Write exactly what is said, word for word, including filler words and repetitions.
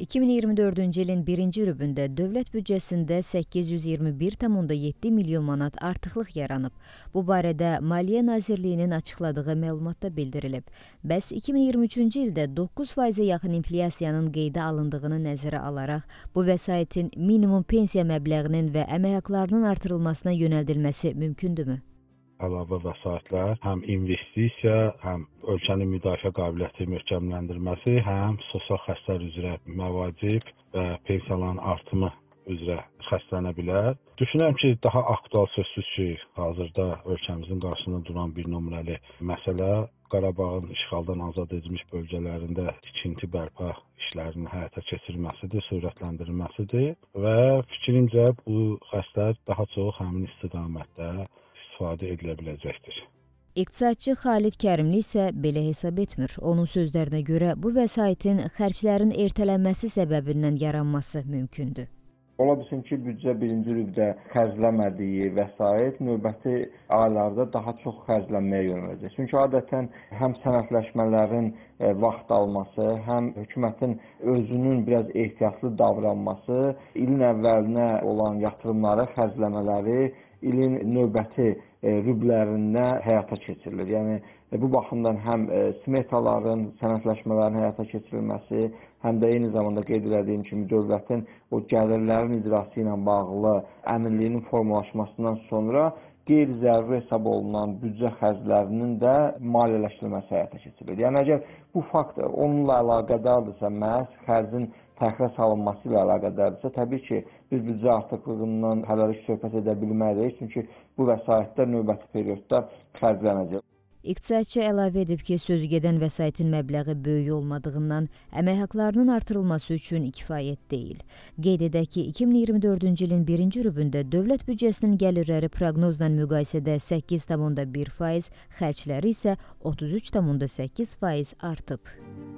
iki min iyirmi dördüncü ilin birinci rübündə dövlət büdcəsində səkkiz yüz iyirmi bir tam yeddi milyon manat artıqlıq yaranıb. Bu barədə Maliyyə Nazirliyinin açıqladığı məlumatda bildirilib. Bəs iki min iyirmi üçüncü ildə doqquz faizə yaxın inflyasiyanın qeydə alındığını nəzərə alaraq, bu vəsaitin minimum pensiya məbləğinin və əmək haqlarının artırılmasına yönəldilməsi mümkündürmü? Əlavə vəsaitlər həm investisiya, həm ölkənin müdafiə qabiliyyəti möhkəmləndirməsi, həm sosial xəstələr üzrə məvacib və pensiyaların artımı üzrə xərclənə bilər. Düşünürəm ki, daha aktual sözsüz ki, hazırda ölkəmizin qarşısında duran bir nömrəli məsələ Qarabağın işğaldan azad edilmiş bölgələrində tikinti bərpa işlərinin həyata keçirilməsidir, sürətləndirilməsidir və fikrimcə bu xərclər daha çox həmin istiqamətdə istifadə edilə biləcəkdir. İqtisadçı Xalid Kərimli isə belə hesab etmir. Onun sözlərinə görə bu vəsaitin xərclərin ertələnməsi səbəbindən yaranması mümkündür. Ola bilsin ki, büdcə birinci rübdə xərcləmədiyi vəsait növbəti aylarda daha çox xərclənməyə yönələcək. Çünki adətən həm sənədləşmələrin vaxt alması, həm hökumətin özünün biraz ehtiyatlı davranması, ilin əvvəlinə olan yatırımları, xərcləmələri ilin növbəti rüblərinə həyata keçirilir. Yəni, bu baxımdan həm smetaların, sənədləşmələrin həyata keçirilməsi, həm də eyni zamanda qeyd edildiyim kimi dövlətin o gəlirlərin icrası ilə bağlı əmrliyinin formalaşmasından sonra qeyri-zəruri hesab olunan büdcə xərclərinin də maliyyələşdirilməsi həyata keçirilir. Yəni, əgər bu fakt onunla əlaqədardırsa, məhz xərcin təxirə salınması ilə əlaqədardirsə, təbii ki, biz büdcə artıqlığından hələlik söhbət edə bilmərik, çünki bu vəsaitlər növbəti periodda xərclənəcək. İqtisadçı əlavə edib ki, sözügedən vəsaitin məbləği böyük olmadığından əmək haqlarının artırılması üçün kifayət deyil. Qeyd edək ki, iki min iyirmi dördüncü ilin birinci rübündə dövlət büdcəsinin gəlirləri proqnozla müqayisədə səkkiz tam bir faiz, xərcləri isə otuz üç tam səkkiz faiz artıb.